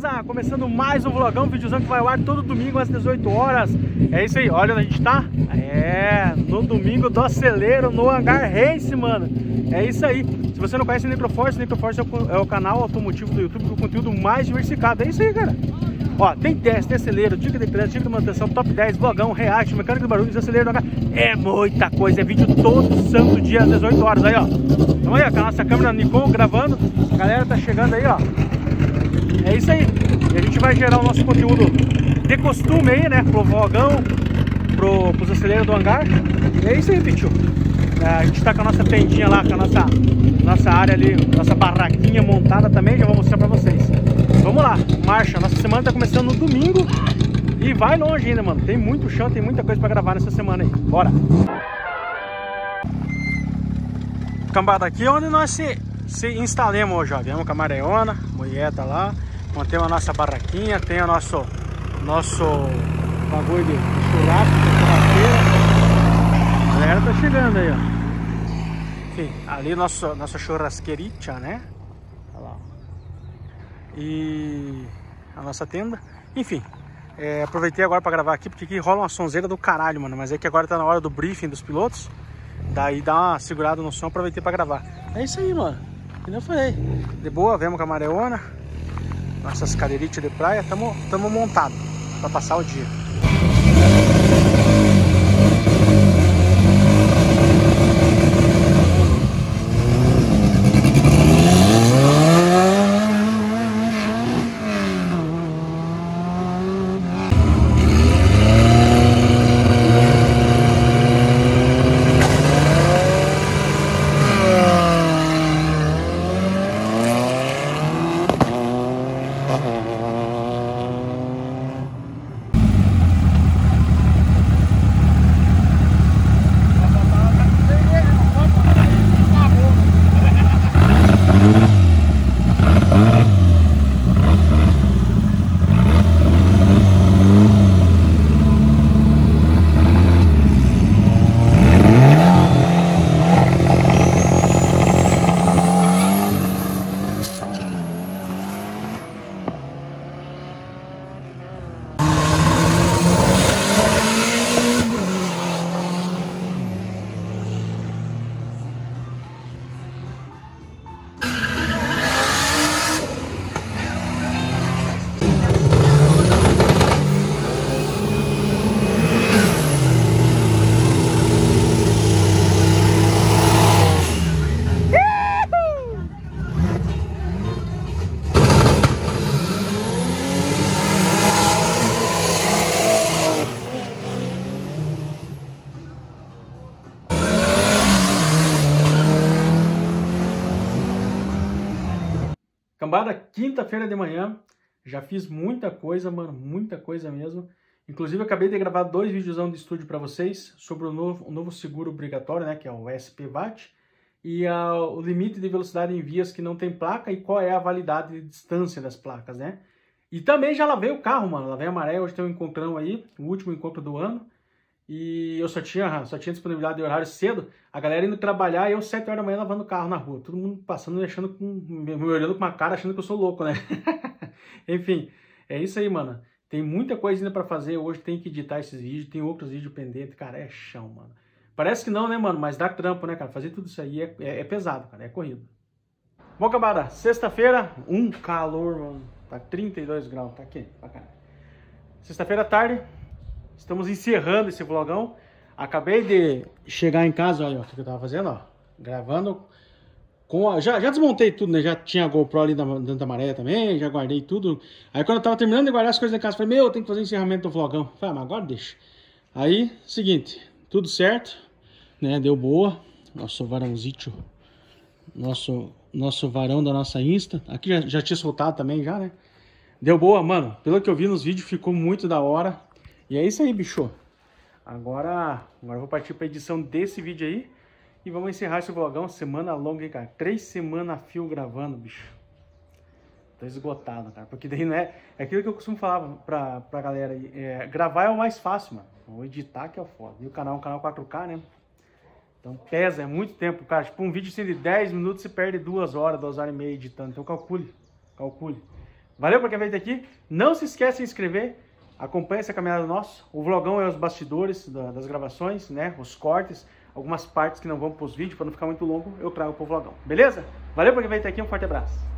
beleza? Começando mais um vlogão, videozão que vai ao ar todo domingo às 18 horas. É isso aí, olha onde a gente tá. No domingo do acelero, no Hangar Race, mano. É isso aí. Se você não conhece o Nitroforce é o canal automotivo do YouTube com conteúdo mais diversificado. É isso aí, cara. Ó, tem teste, tem acelero, dica de trânsito, dica de manutenção, top 10, vlogão, react, mecânica de barulhos, acelero do Hangar. É muita coisa, é vídeo todo santo dia às 18 horas. Aí, ó. Então aí, ó, com a nossa câmera Nikon gravando. A galera tá chegando aí, ó. É isso aí. E a gente vai gerar o nosso conteúdo de costume aí, né? Pro vlogão, pros aceleros do Hangar. E é isso aí, bicho. A gente tá com a nossa tendinha lá, com a nossa área ali, nossa barraquinha montada também. Já vou mostrar pra vocês. Vamos lá, marcha. Nossa semana tá começando no domingo e vai longe ainda, mano. Tem muito chão, tem muita coisa pra gravar nessa semana aí. Bora! Cambada, aqui é onde nós se instalemos hoje, ó. Viemos com a Mareona, a mulher tá lá. Montemos a nossa barraquinha, tem o nosso bagulho de churrasco, de churrasqueira. A galera tá chegando aí, ó. Enfim, ali nossa churrasqueirita, né? Olha lá. E a nossa tenda. Enfim, aproveitei agora pra gravar aqui, porque aqui rola uma sonzeira do caralho, mano. Mas é que agora tá na hora do briefing dos pilotos. Daí dá uma segurada no som, aproveitei pra gravar. É isso aí, mano. Como eu falei. De boa, vemos com a Mareona. Nossas cadeiritas de praia, tamo montado para passar o dia. Cambada, quinta-feira de manhã, já fiz muita coisa, mano, muita coisa mesmo. Inclusive, eu acabei de gravar 2 videozão de estúdio para vocês sobre o novo seguro obrigatório, né, que é o SP-VAT, e o limite de velocidade em vias que não tem placa e qual é a validade de distância das placas, né. E também já lavei o carro, mano, lavei a maré, hoje tem um encontrão aí, o último encontro do ano. E eu só tinha disponibilidade de horário cedo, a galera indo trabalhar e eu 7 horas da manhã lavando o carro na rua. Todo mundo passando me olhando com uma cara achando que eu sou louco, né? Enfim, é isso aí, mano. Tem muita coisa ainda pra fazer hoje, tem que editar esses vídeos, tem outros vídeos pendentes, cara, é chão, mano. Parece que não, né, mano? Mas dá trampo, né, cara? Fazer tudo isso aí é pesado, cara, é corrido. Bom, cambada, sexta-feira, um calor, mano. Tá 32 graus, tá quente pra caralho. Sexta-feira à tarde. Estamos encerrando esse vlogão. Acabei de chegar em casa, olha o que eu tava fazendo, ó. Gravando com já desmontei tudo, né? Já tinha a GoPro ali dentro da maré também, já guardei tudo. Aí quando eu tava terminando de guardar as coisas da casa, falei, meu, eu tenho que fazer o encerramento do vlogão. Falei, mas agora deixa. Aí, seguinte, tudo certo, né? Deu boa. Nosso varãozito, nosso varão da nossa Insta. Aqui já tinha soltado também já, né? Deu boa, mano. Pelo que eu vi nos vídeos, ficou muito da hora. E é isso aí, bicho. Agora eu vou partir para a edição desse vídeo aí. E vamos encerrar esse vlogão. Semana longa, hein, cara. 3 semanas a fio gravando, bicho. Tô esgotado, cara. Porque daí não é aquilo que eu costumo falar pra galera aí. Gravar é o mais fácil, mano. O editar que é o foda. E o canal é um canal 4K, né? Então pesa, é muito tempo, cara. Tipo, um vídeo assim de 10 minutos você perde 2 horas, 2 horas e meia editando. Então calcule. Valeu por quem veio até aqui. Não se esqueça de se inscrever. Acompanhe essa caminhada nossa. O vlogão é os bastidores das gravações, né? Os cortes, algumas partes que não vão para os vídeos, para não ficar muito longo, eu trago para o vlogão. Beleza? Valeu por quem veio até aqui. Um forte abraço.